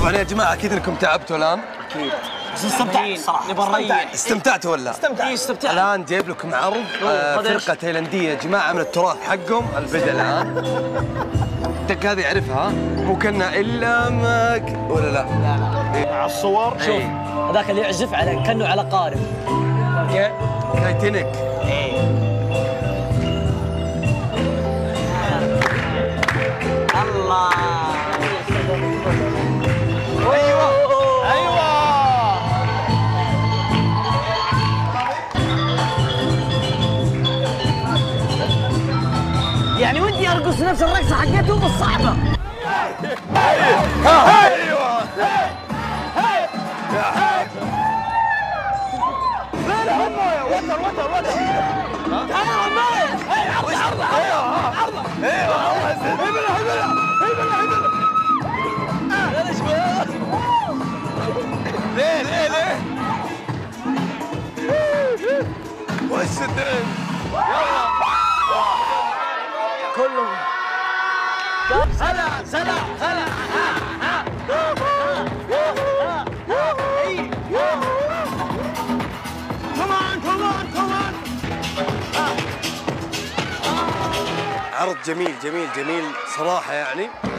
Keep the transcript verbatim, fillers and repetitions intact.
طبعا يا جماعه اكيد انكم تعبتوا الان. اكيد بس استمتعت الصراحه. نبغى نريح. استمتعتوا ولا؟ استمتعت. اي استمتعت. الان جايب لكم عرض آه فرقه تايلنديه يا جماعه من التراث حقهم البدء الان. الدق هذه يعرفها مو كنا الا ماك ولا لا؟ لا لا على الصور. شوف هذاك اللي يعزف على كانه على قارب. اوكي تايتانيك. ايه الله. ايوه ايوه يعني ودي ارقص نفس الرقصه حقته بس صعبه. ايوه لا هم وتر وتر وتر. انا عمال عرض عرض عرض. ايوه ابلع ابلع ابلع ابلع. ليه ليه ليه؟ وش الدرب؟ يلا كلهم هلا هلا هلا ها كمان كمان كمان. عرض جميل جميل جميل صراحه يعني.